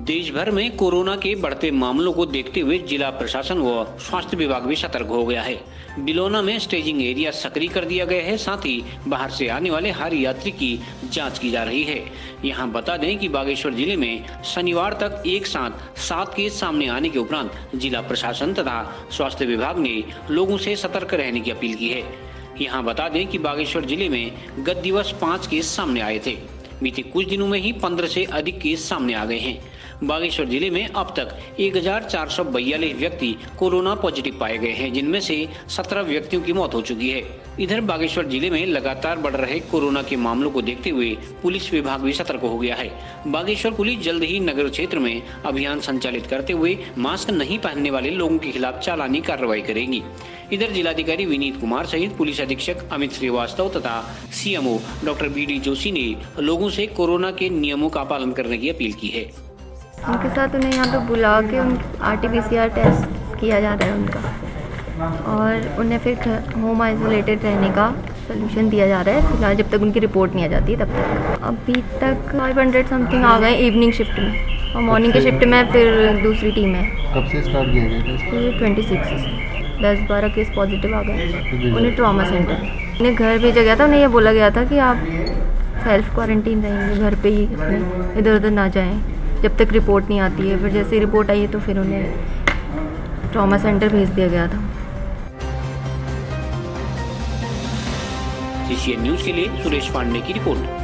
देश भर में कोरोना के बढ़ते मामलों को देखते हुए जिला प्रशासन व स्वास्थ्य विभाग भी सतर्क हो गया है। बिलोना में स्टेजिंग एरिया सक्रिय कर दिया गया है। साथ ही बाहर से आने वाले हर यात्री की जांच की जा रही है। यहां बता दें कि बागेश्वर जिले में शनिवार तक एक साथ 7 केस सामने आने के उपरांत जिला प्रशासन तथा स्वास्थ्य विभाग ने लोगों से सतर्क रहने की अपील की है। यहाँ बता दें कि बागेश्वर जिले में गत दिवस 5 केस सामने आए थे। बीते कुछ दिनों में ही 15 से अधिक केस सामने आ गए हैं। बागेश्वर जिले में अब तक 1442 व्यक्ति कोरोना पॉजिटिव पाए गए हैं, जिनमें से 17 व्यक्तियों की मौत हो चुकी है। इधर बागेश्वर जिले में लगातार बढ़ रहे कोरोना के मामलों को देखते हुए पुलिस विभाग भी सतर्क हो गया है। बागेश्वर पुलिस जल्द ही नगर क्षेत्र में अभियान संचालित करते हुए मास्क नहीं पहनने वाले लोगों के खिलाफ चालानी कार्रवाई करेगी। इधर जिलाधिकारी विनीत कुमार सहित पुलिस अधीक्षक अमित श्रीवास्तव तथा सीएमओ डॉक्टर BD जोशी ने लोगों से कोरोना के नियमों का पालन करने की अपील की है। उनके साथ उन्हें यहाँ पे बुला के RT-PCR टेस्ट किया जा रहा है उनका, और उन्हें फिर होम आइसोलेटेड रहने का सोल्यूशन दिया जा रहा है फिलहाल, जब तक उनकी रिपोर्ट नहीं आ जाती तब तक। अभी तक 500 समथिंग आ गए इवनिंग शिफ्ट में, और मॉर्निंग के शिफ्ट में फिर दूसरी टीम है। कब से स्टार्ट किया गया? 26 से 10-12 केस पॉजिटिव आ गए। उन्हें ट्रॉमा सेंटर, उन्हें घर भेजा गया था। उन्हें यह बोला गया था कि आप सेल्फ क्वारंटीन रहेंगे, घर पे ही, इधर उधर ना जाएं जब तक रिपोर्ट नहीं आती है। फिर जैसे रिपोर्ट आई है तो फिर उन्हें ट्रॉमा सेंटर भेज दिया गया था। CCN न्यूज़ के लिए सुरेश पांडे की रिपोर्ट।